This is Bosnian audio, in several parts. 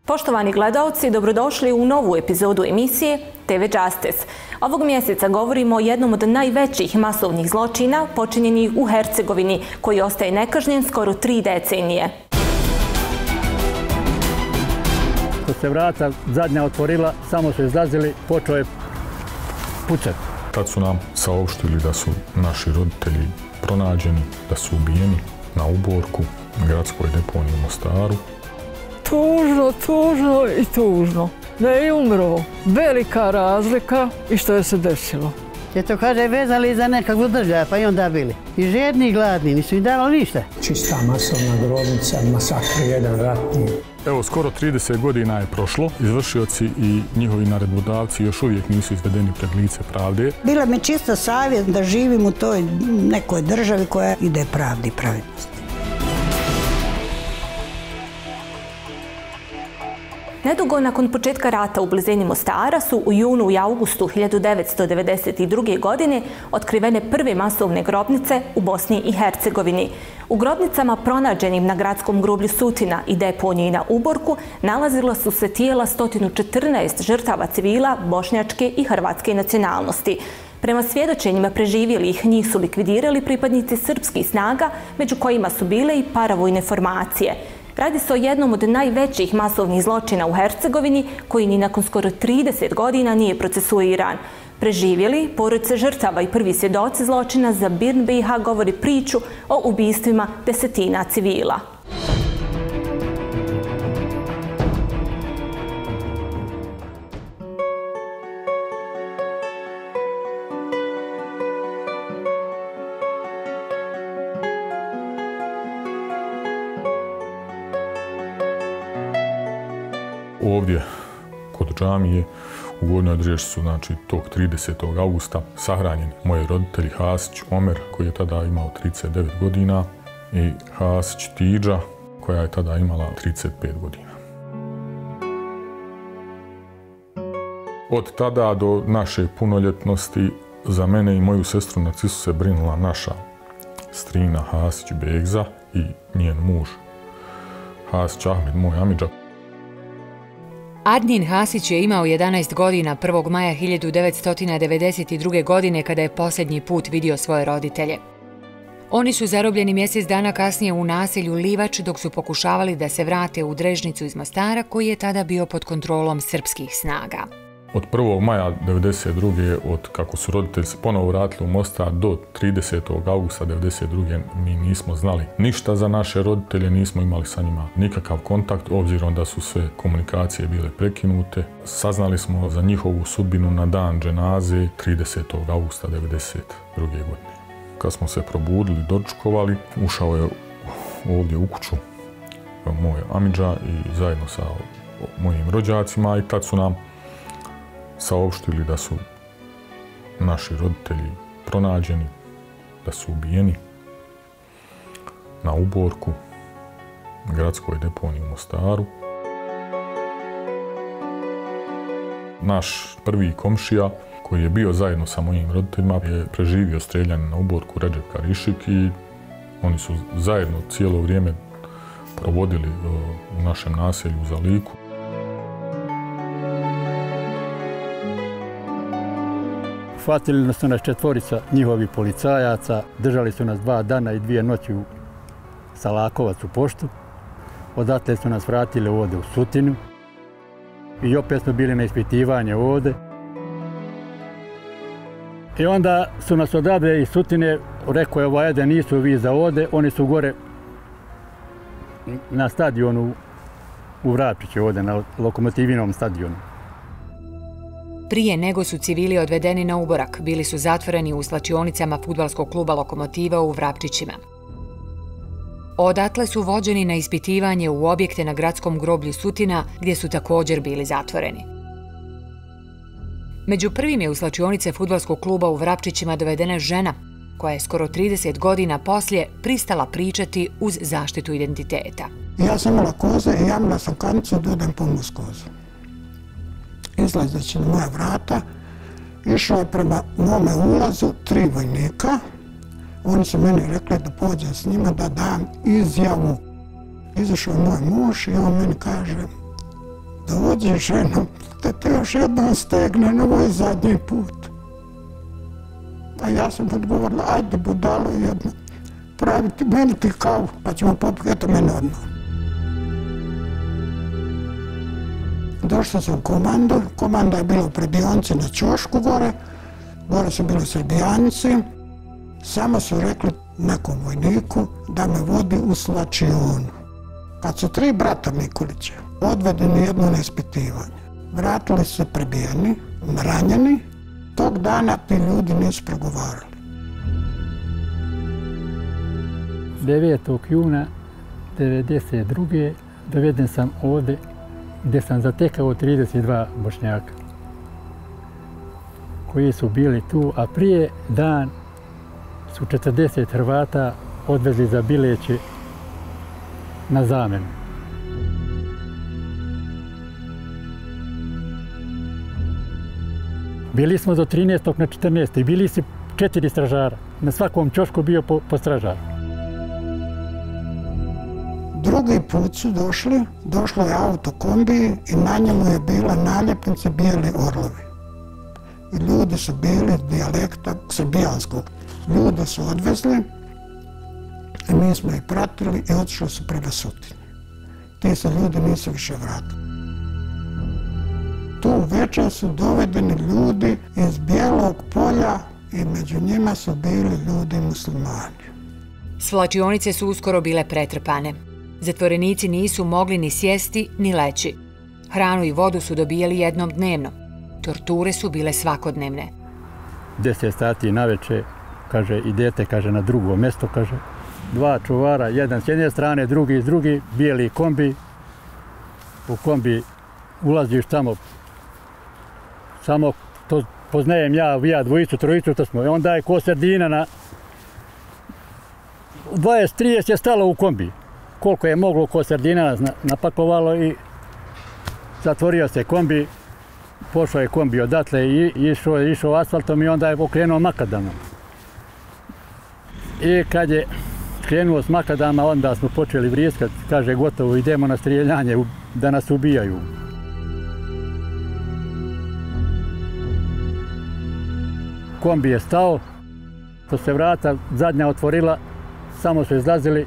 Poštovani gledaoci, dobrodošli u novu epizodu emisije TV Justice. Ovog mjeseca govorimo o jednom od najvećih masovnih zločina počinjenih u Hercegovini, koji ostaje nekažnjen skoro 3 decenije. Kad se vrata zadnja otvorila, samo su izlazili, počeo je pucati. Tad su nam saopštili da su naši roditelji pronađeni, da su ubijeni na uborku u gradskoj deponiji u Mostaru. Tužno i tužno. Da je umro. Velika razlika i što je se desilo. Je to, kaže, vezali za nekakvu državu, pa i onda bili. I žedni i gladni, nisu im davali ništa. Čista masovna grobnica, masakr jedan ratni. Evo, skoro 30 godina je prošlo. Izvršioci i njihovi naredbodavci još uvijek nisu izvedeni pred lice pravde. Bila mi čista savjest da živim u toj nekoj državi koja ide pravdi i pravednosti. Nedugo nakon početka rata u blizini Mostara su u junu i augustu 1992. godine otkrivene prve masovne grobnice u Bosni i Hercegovini. U grobnicama pronađenim na gradskom groblju Sutina i deponiji na Uborku nalazila su se tijela 114 žrtava civila bošnjačke i hrvatske nacionalnosti. Prema svjedočenjima preživjelih njih su likvidirali pripadnici srpskih snaga, među kojima su bile i paravojne formacije. Radi se o jednom od najvećih masovnih zločina u Hercegovini, koji ni nakon skoro 30 godina nije procesuiran. Preživjeli, porodice žrtava i prvi svjedoci zločina za BIRN BiH govori priču o ubistvima desetina civila. Ovdje, kod džamije, u gornjoj adresi su, tog 30. augusta sahranjeni moji roditelji Hasić Omer, koji je tada imao 39 godina, i Hasić Tidža, koja je tada imala 35 godina. Od tada do naše punoljetnosti za mene i moju sestru Narcisu se brinula naša strina Hasić Begza i njen muž Hasić Ahmed, moj amidža. Adnin Hasić je imao 11 godina 1. maja 1992. godine kada je posljednji put vidio svoje roditelje. Oni su zarobljeni mjesec dana kasnije u naselju Livač dok su pokušavali da se vrate u Drežnicu iz Mostara, koji je tada bio pod kontrolom srpskih snaga. Od 1. maja 1992. od kako su roditelji se ponovo vratili u Mostar do 30. augusta 1992. mi nismo znali ništa za naše roditelje, nismo imali sa njima nikakav kontakt, obzirom da su sve komunikacije bile prekinute. Saznali smo za njihovu sudbinu na dan dženaze 30. augusta 1992. godine. Kad smo se probudili, dočkovali, ušao je ovdje u kuću moj amidža i zajedno sa mojim rođacima, i tad su nam saopštili da su naši roditelji pronađeni, da su ubijeni na uborku u gradskoj deponiji u Mostaru. Naš prvi komšija, koji je bio zajedno sa mojim roditeljima, je preživio streljanje na uborku Redžep Karišik i oni su zajedno cijelo vrijeme provodili u našem naselju za Liku. Hvatili su nas 4 njihovi policajaca, držali su nas 2 dana i 2 noći u Salakovac u poštu. Odatle su nas vratili ovdje u Sutinu i opet smo bili na ispitivanje ovdje. I onda su nas odavde iz Sutine, rekao je ajde, nisu vi za ovdje, oni su gore na stadionu u Vrapčiću ovdje, na Lokomotivinom stadionu. Prije nego su civili odvedeni na uborak, bili su zatvoreni u slačionicama fudbalskog kluba Lokomotiva u Vrapčićima. Odatle su vođeni na ispitivanje u objekte na gradskom groblju Sutina, gdje su također bili zatvoreni. Među prvim je u slačionice fudbalskog kluba u Vrapčićima dovedena žena, koja je skoro 30 godina poslije pristala pričati uz zaštitu identiteta. Ja sam imala koze i jamila sam kamicu da odem pomoć kozu. Izlazeći na moja vrata, išao je prema mome ulazu 3 vojnika. Oni su meni rekli da pođem s njima da dam izjavu. Izašao je moj muž i on meni kaže, dođe ženo, da te još jednom stegne, ovo je zadnji put. A ja sam odgovorila, ajde budalo jedno, praviti meni ti kavu, pa ćemo popiti, eto mene odmah. Došla sam u komandu, komanda je bila u predionci na ćošku gore su bili Srbijanici, samo su rekli nekom vojniku da me vodi u slačionu. Kad su 3 brata Mikulića odvedeni jedno na ispitivanje, vratili su se prebijeni, ranjeni, tog dana ti ljudi nisu progovarali. 9. juna 1992. doveden sam ovdje gdje sam zatekao 32 Bošnjaka koji su bili tu, a prije dan su 40 Hrvata odvezli za Bileće na zamenu. Bili smo do 13. na 14. i bili su 4 stražara. Na svakom ćošku bio po stražaru. Drugi put su došlo je auto kombi i na njemu je bila naljepnica Bijeli orlovi. I ljudi su bili dijalekta srbijanskog. Ljude su odvezli i mi smo ih pratili i otišli su prema Sutini. Ti se ljudi nisu više vratili. Tu večer su dovedeni ljudi iz Bijelog polja i među njima su bili ljudi muslimani. Svlačionice su uskoro bile pretrpane. Zatvorenici nisu mogli ni sjesti ni leći. Hranu i vodu su dobijali jednom dnevno. Torture su bile svakodnevne. 10 sati naveče, kaže, idete, kaže, na drugo mjesto, kaže, 2 čuvara, jedan s jedne strane, drugi s drugi, bijeli kombi. U kombi ulaziš tamo, samo to poznajem ja dvojicu, trojicu, to smo. I onda je ko sardina na 20-30 je stalo u kombi. Koliko je moglo ko sardina napakovalo i zatvorio se kombi. Pošao je kombi odatle i išao asfaltom i onda je okrenuo makadamom. I kad je krenuo s makadama, onda smo počeli vriskati, kaže gotovo, idemo na strijeljanje da nas ubijaju. Kombi je stao, to se vrata zadnja otvorila, samo su izlazili,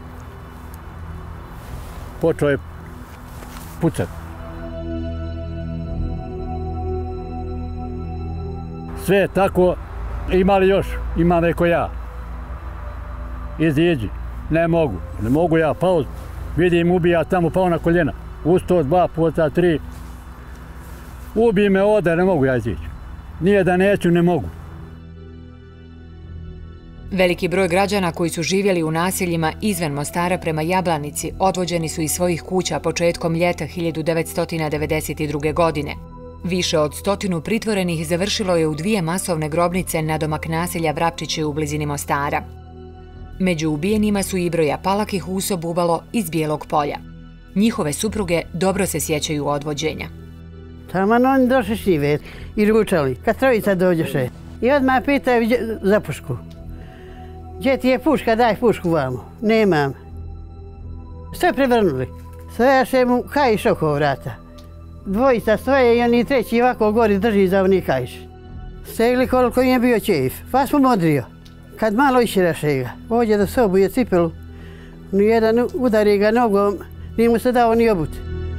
počeo je pucati. Sve je tako, imali još, ima neko ja. Iziđi, ne mogu ja, pao, vidim ubija tamo, pao na koljena. Ustao 2 puta, 3. Ubij me ovdje, ne mogu ja izići. Nije da neću, ne mogu. Veliki broj građana koji su živjeli u naseljima izvan Mostara prema Jablanici odvođeni su iz svojih kuća početkom ljeta 1992. godine. Više od 100 pritvorenih završilo je u 2 masovne grobnice nadomak naselja Vrapčiće u blizini Mostara. Među ubijenima su i broja Palakih Huso Bubalo iz Bijelog polja. Njihove supruge dobro se sjećaju odvođenja. Taman oni došli šive i ručali, kad trojica dođeše. I odmah pitaju za pušku. Gdje ti je puška, daj pušku vamo. Nemam. Sve prevrnuli. Stojaše mu kaiš oko vrata. Dvojica stoje i oni treći ovako gori drži za oni kaiš. Stegli koliko im je bio čeif, pa smo modrio. Kad malo iširaše ga, ođe do sobu je cipelu. Nijedan udari ga nogom, nije mu se dao ni obut.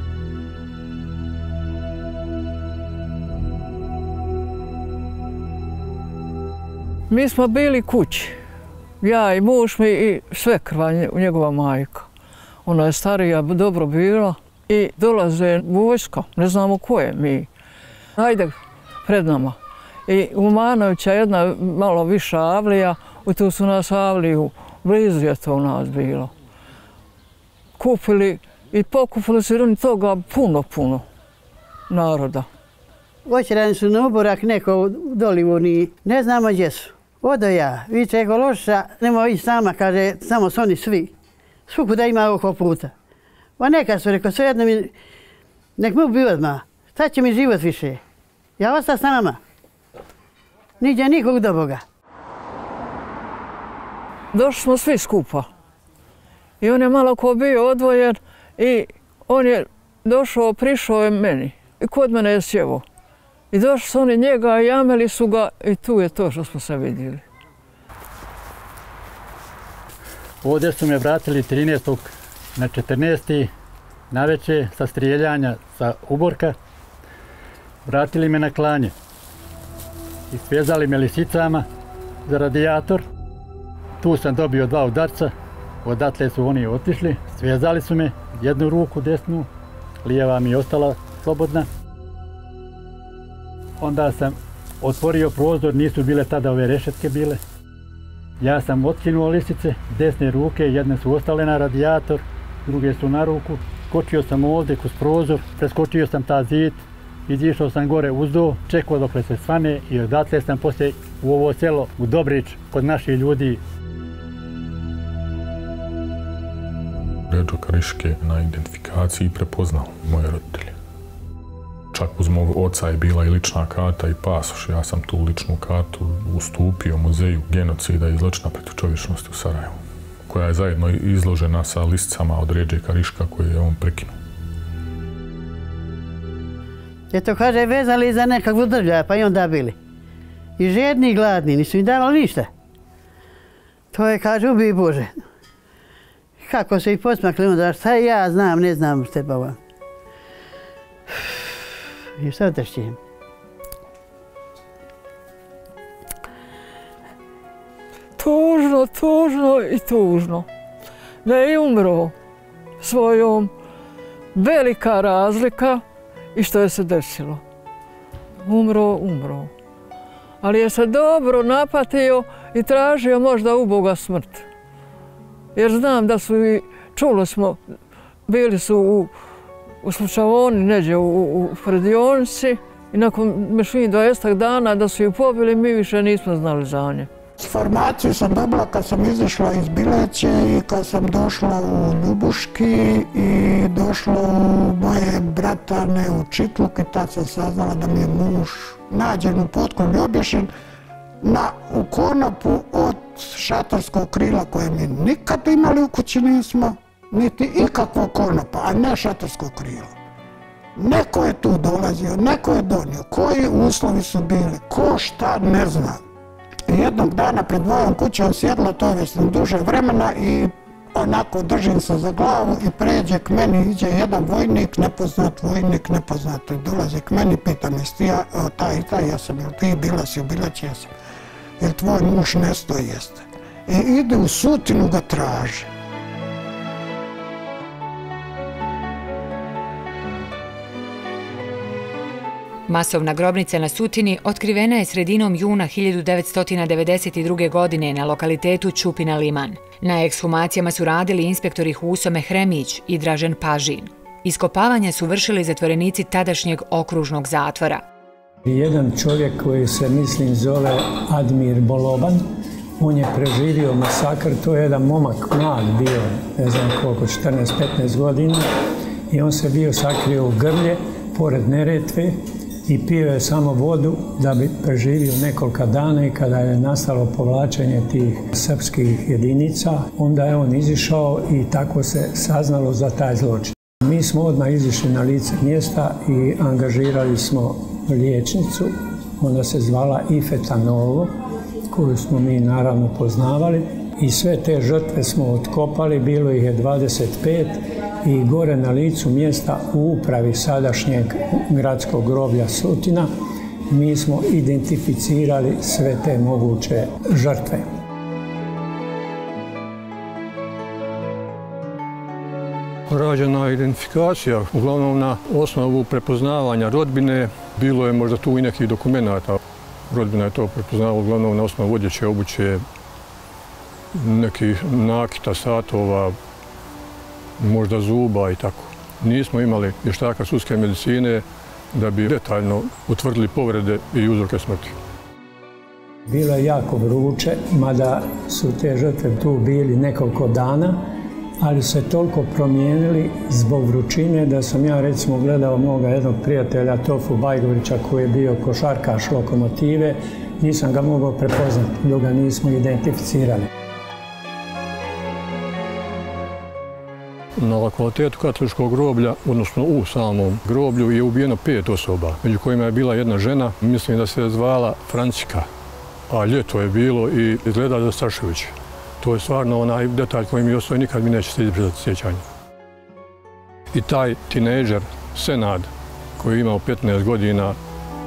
Mi smo bili kući. Ja i muž mi i svekrva, njegova majka. Ona je starija, dobro bila i dolaze vojska, ne znamo koje mi. Hajde pred nama. I u Manovića jedna malo viša avlija, i tu su nas avliju, blizu je to u nas bilo. Kupili i pokupili su oni toga puno naroda. Oćerani su na oborak neko dolivu, ne znamo gdje su. Odo ja, viče ekološa, nemoj ići sama, kaže, samo su oni svi. Svuku da ima oko puta. Pa neka su, rekao, sve jedno mi, nek mi ubi odmah. Šta će mi život više? Ja ostao s nama. Niđe nikog do Boga. Došli smo svi skupa. I on je malo ko bio odvojen i on je prišao je meni i kod mene je sjevo. I došli su oni njega, jameli su ga i tu je to što smo se vidjeli. Ovdje su me vratili 13. na 14. navečer sa strijeljanja sa uborka. Vratili me na klanje i svezali me lisicama za radijator. Tu sam dobio 2 udarca, odatle su oni otišli, svezali su me, jednu ruku desnu, lijeva mi je ostala slobodna. Onda sam otvorio prozor, nisu bile tada ove rešetke bile. Ja sam otkinuo lisice, desne ruke, jedne su ostale na radijator, druge su na ruku. Skočio sam ovdje kroz prozor, preskočio sam ta zid, izišao sam gore uzdo, čekao dokle se svane i odatle sam poslije u ovo selo, u Dobrić, kod naših ljudi. Ređo Kariške na identifikaciji prepoznao moje roditelje. Čak uz mog oca je bila i lična karta i pasoš. Ja sam tu ličnu kartu ustupio muzeju genocida i zločina protiv čovječnosti u Sarajevu, koja je zajedno izložena sa lisicama od Ređe Kariška koje je on prekinuo. Eto, kaže, vezali za nekakvu državu, pa i onda bili. I žedni i gladni, nisu im davali ništa. To je, kaže, ubij Bože. Kako se i posmakli onda, šta ja znam, ne znam što je pa vam. I šta otršćem? Tužno, tužno i tužno. Da je umro svojom, velika razlika i što je se desilo. Umro. Ali je se dobro napatio i tražio možda u Boga smrt. Jer znam da su i, čuli smo, bili su u slučajoni neđe u predionici i nakon mešini 20 dana da su ju pobili, mi više nismo znali za nje. Informaciju sam dobila kad sam izašla iz Bileće i kad sam došla u Ljubuški i došla u moje bratane u Čitluk i tad sam saznala da mi je muž nađen u potkovi obješen u konopu od šatorskog krila koje mi nikad imali u kući nismo, niti ikakvog konopa, a ne šatorskog krila. Neko je tu dolazio, neko je donio, koji uslovi su bili, ko šta ne zna. Jednog dana pred mojom kućom sjedlo, to je već duže vremena i onako držim se za glavu i pređe k meni, iđe jedan vojnik nepoznat i dolazi k meni, pita me, jesi ti taj i taj, ja sam, jel ti bila si u Bileći, ja sam, jel tvoj muž nesto jeste. I ide u Sutinu ga traži. Masovna grobnica na Sutini otkrivena je sredinom juna 1992. godine na lokalitetu Ćupina Liman. Na ekshumacijama su radili inspektori Huso Mehremić i Dražen Pažin. Iskopavanja su vršili zatvorenici tadašnjeg okružnog zatvora. Jedan čovjek koji se, mislim, zove Admir Boloban, on je preživio masakr, to je jedan momak mlad bio, ne znam koliko, 14-15 godina, i on se bio sakrio u Grlje, pored Neretve, i pio je samo vodu da bi preživio nekoliko dana i kada je nastalo povlačenje tih srpskih jedinica, onda je on izišao i tako se saznalo za taj zločin. Mi smo odmah izišli na lice mjesta i angažirali smo liječnicu, ona se zvala Ifeta Novo, koju smo mi naravno poznavali, i sve te žrtve smo otkopali, bilo ih je 25, i gore na licu mjesta u upravi sadašnjeg gradskog groblja Sutina mi smo identificirali sve te moguće žrtve. Rađena je identifikacija, uglavnom na osnovu prepoznavanja rodbine, bilo je možda tu i nekih dokumenata. Rodbina je to prepoznavala uglavnom na osnovu odjeće, obuće, nekih nakita, satova, možda zuba i tako. Nismo imali vještaka sudske medicine da bi detaljno utvrdili povrede i uzroke smrti. Bilo je jako vruće, mada su te žrtve tu bili nekoliko dana, ali se toliko promijenili zbog vrućine da sam ja recimo gledao moga jednog prijatelja Tofu Bajgovića koji je bio košarkaš Lokomotive, nisam ga mogao prepoznati dok ga nismo identificirali. Na lokalitetu katoličkog groblja, odnosno u samom groblju, je ubijeno 5 osoba, među kojima je bila jedna žena, mislim da se zvala Francika, a ljeto je bilo i izgleda zastrašujuće. To je stvarno onaj detalj koji mi ostaje, nikad mi neće se izbrisati sjećanje. I taj tinejdžer, Senad, koji je imao 15 godina,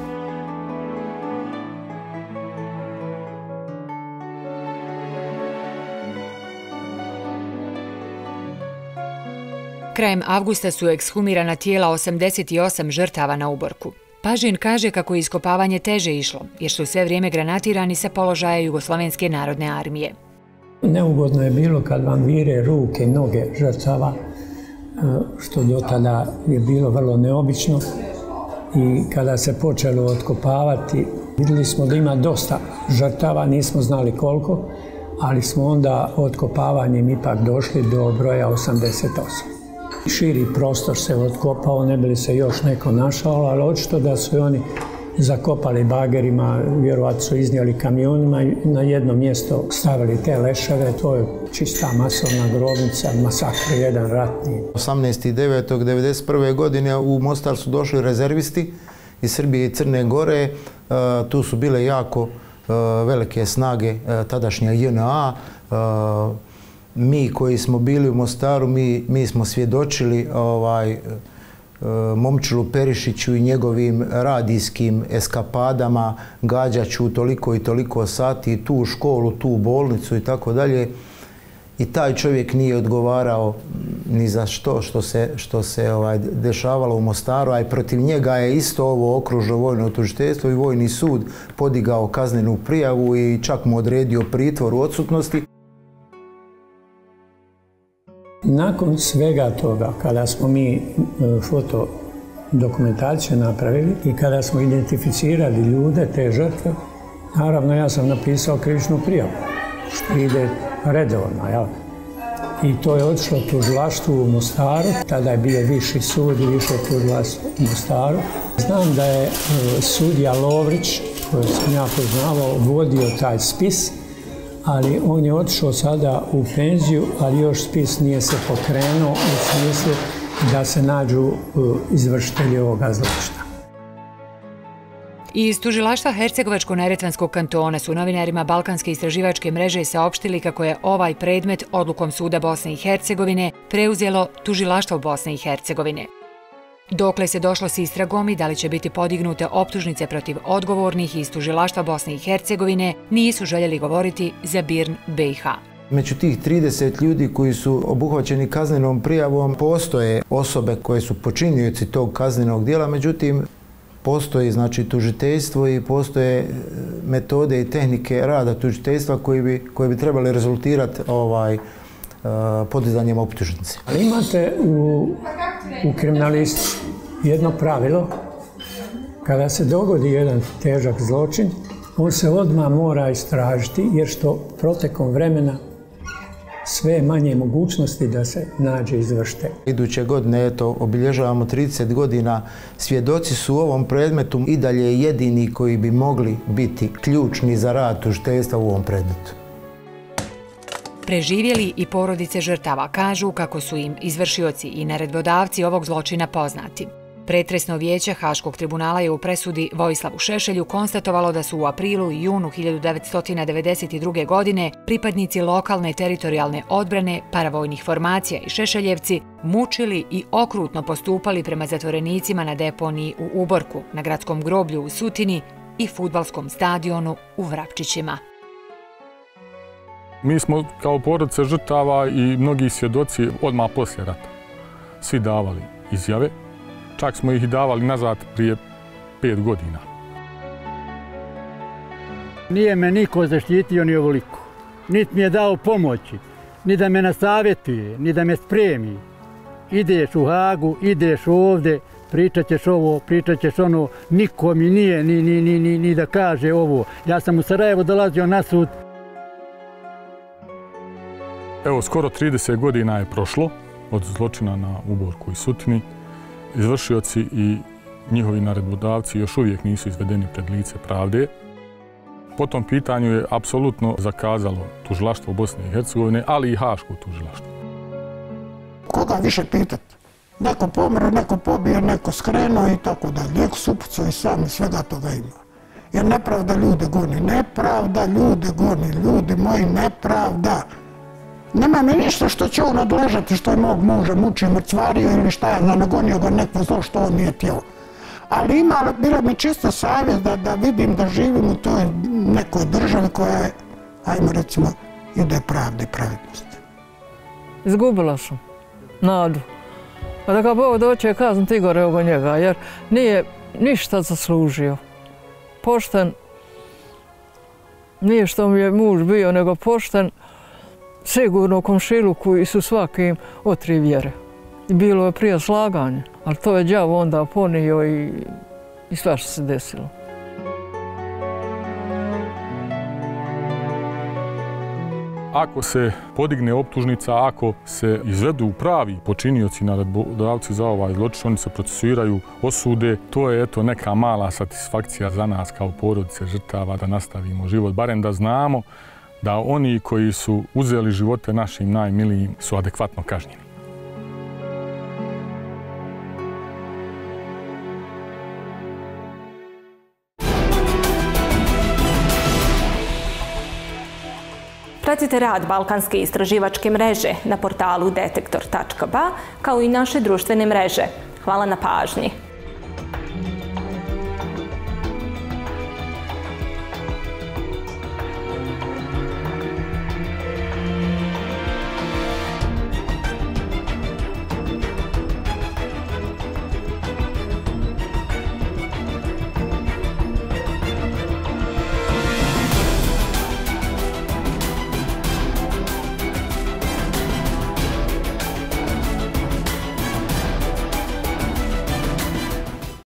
Krajem avgusta su ekshumirana tijela 88 žrtava na uborku. Pažin kaže kako je iskopavanje teže išlo, jer su sve vrijeme granatirani sa položaja Jugoslovenske narodne armije. Neugodno je bilo kad vam vire ruke i noge žrtava, što do tada je bilo vrlo neobično. I kada se počelo otkopavati, vidjeli smo da ima dosta žrtava, nismo znali koliko, ali smo onda otkopavanjem ipak došli do broja 88. Širi prostor se otkopao, ne bi li se još neko našao, ali očito da su oni zakopali bagerima, vjerovatno su iznijeli kamionima i na jedno mjesto stavili te leševe. To je čista masovna grobnica, masakr jedan ratni. 18.9.1991. godine u Mostar su došli rezervisti iz Srbije i Crne Gore. Tu su bile jako velike snage tadašnja JNA. Mi koji smo bili u Mostaru, mi smo svjedočili Momčilu Perišiću i njegovim radijskim eskapadama, gađaću toliko i toliko sati, tu školu, tu bolnicu i tako dalje. I taj čovjek nije odgovarao ni za što se dešavalo u Mostaru, a i protiv njega je isto ovo okružno vojno tužiteljstvo i vojni sud podigao kaznenu prijavu i čak mu odredio pritvor u odsutnosti. Nakon svega toga, kada smo mi fotodokumentaciju napravili i kada smo identificirali ljude, te žrtve, naravno ja sam napisao krivičnu prijavu, što ide redovno, jel? I to je otišlo tužilaštvu u Mostaru, tada je bio viši sud i više tužilaštvo u Mostaru. Znam da je sudija Lovrić, koji sam ja poznavao, vodio taj spis, ali on je otišao sada u penziju, ali još spis nije se pokrenuo u smislu da se nađu izvršitelji ovoga zločina. Iz tužilaštva Hercegovačko-neretvanskog kantona su novinarima Balkanske istraživačke mreže saopštili kako je ovaj predmet odlukom Suda Bosne i Hercegovine preuzelo tužilaštvo Bosne i Hercegovine. Dokle se došlo s istragom i da li će biti podignute optužnice protiv odgovornih iz tužilaštva Bosne i Hercegovine, nisu željeli govoriti za BIRN BiH. Među tih 30 ljudi koji su obuhvaćeni kaznenom prijavom postoje osobe koje su počinioci tog kaznenog djela, međutim postoji tužiteljstvo i postoje metode i tehnike rada tužiteljstva koje bi trebali rezultirati podizanjem optužnice. Imate u kriminalistici jedno pravilo, kada se dogodi jedan težak zločin, on se odmah mora istražiti, jer što protekom vremena sve manje mogućnosti da se nađe izvršitelj. Iduće godine obilježavamo 30 godina. Svjedoci su u ovom predmetu i dalje jedini koji bi mogli biti ključni za rad tužiteljstva u ovom predmetu. Preživjeli i porodice žrtava kažu kako su im izvršioci i naredbodavci ovog zločina poznati. Pretresno vijeće Haškog tribunala je u presudi Vojislavu Šešelju konstatovalo da su u aprilu i junu 1992. godine pripadnici lokalne teritorijalne odbrane, paravojnih formacija i Šešeljevci mučili i okrutno postupali prema zatvorenicima na deponiji u Uborku, na gradskom groblju u Sutini i fudbalskom stadionu u Vrapčićima. Mi smo kao porodice žrtava i mnogi svjedoci odmah poslije rata svi davali izjave. Čak smo ih davali nazad prije 5 godina. Nije me niko zaštitio ni ovoliko. Niti mi je dao pomoći, ni da me nasavjetuje, ni da me spremi. Ideš u Hagu, ideš ovdje, pričat ćeš ovo, pričat ćeš ono. Niko mi nije ni da kaže ovo. Ja sam u Sarajevo dolazio na sud. Evo, skoro 30 godina je prošlo od zločina na Uborku i Sutini. Izvršioci i njihovi naredbodavci još uvijek nisu izvedeni pred lice pravde. Po tom pitanju je apsolutno zakazalo tužilaštvo Bosne i Hercegovine, ali i Haško tužilaštvo. Kod koga više pitati. Neko pomre, neko pobije, neko skrenuo i tako dalje. Neko su upucao i sam i svega toga ima. Jer nepravda ljude goni, nepravda ljude goni, ljudi moji, nepravda. Nema mi ništa što će on odležati, što je mog muža mučio, mrcvario ili šta je, nagonio ga neko zlo što on nije htio. Ali bila mi čista savjest da vidim da živim u toj nekoj državi koja je, ajmo recimo, ide pravde i pravednosti. Izgubila sam nadu. Pa da ga Bog doće kazniti Igore oko njega, jer nije ništa zaslužio. Pošten, nije što mi je muž bio, nego pošten, sigurno u komšiluku i su svakim otri vjere. I bilo je prije slaganje, ali to je đavo onda ponio i sve što se desilo. Ako se podigne optužnica, ako se izvedu pravi počinioci, naredbodavci za ovaj zločin, oni se procesuiraju, osude, to je eto neka mala satisfakcija za nas kao porodice žrtava da nastavimo život, barem da znamo da oni koji su uzeli živote našim najmilijim su adekvatno kažnjeni. Pratite rad Balkanske istraživačke mreže na portalu detektor.ba kao i naše društvene mreže. Hvala na pažnji.